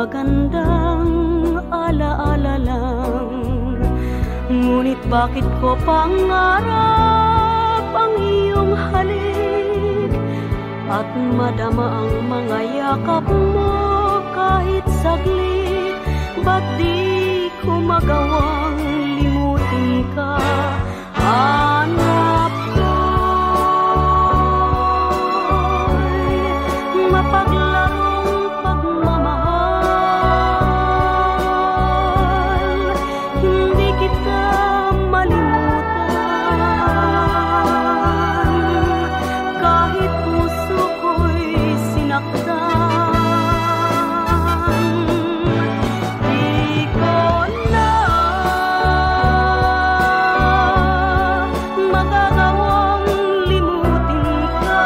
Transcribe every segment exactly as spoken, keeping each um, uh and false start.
magandang alaala lang. Ngunit bakit ko pangarap ang iyong halik at madama ang mga yakap mo kahit saglit? Ba't di ko magawang limutin ka? Hanap ko'y mapaglarong pagmamahal. Hindi kita malimutan kahit puso ko'y sinaktan. Di ko na magagawang limutin ka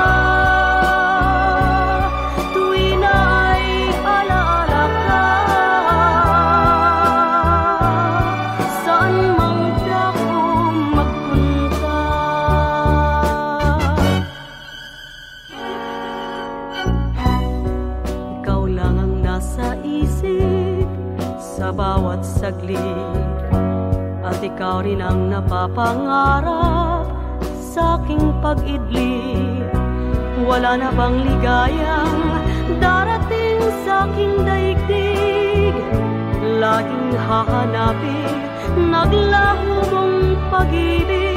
tuwi na ay alaala ka. Saan mang dako magpunta, ikaw lang ang nasa isip sa bawat saglit, at ikaw rin ang napapangarap sa aking pag-idlip. Wala na bang ligayang darating sa aking daigdig? Laging hahanapin naglaho mong pag-ibig.